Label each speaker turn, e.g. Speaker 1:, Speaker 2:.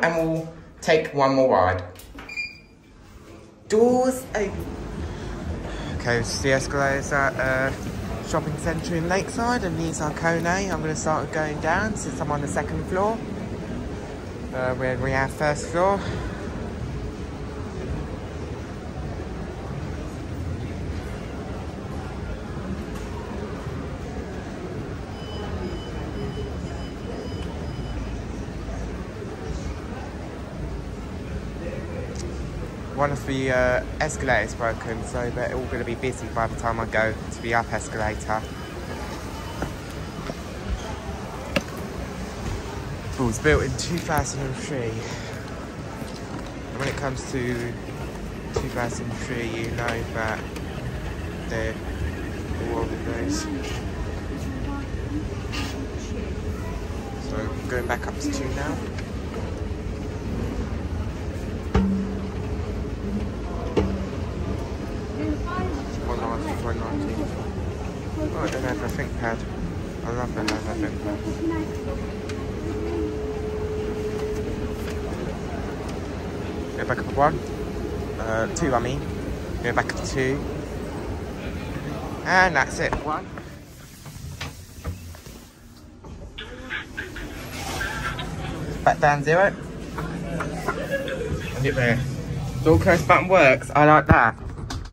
Speaker 1: and we'll take one more ride. Doors open. Okay, this is the escalators at shopping centre in Lakeside, and these are KONE. I'm going to start going down since I'm on the second floor. We have first floor. One of the escalators broken, so they're all going to be busy by the time I go to the up escalator. It was built in 2003. And when it comes to 2003, you know that they're all over the place. So I'm going back up to 2 now. Oh, I don't have a think pad. I love the leather think pad. Go back up to 1. 2, I mean. Go back up to 2. And that's it. 1. Back down 0. And it there. Door close button works. I like that.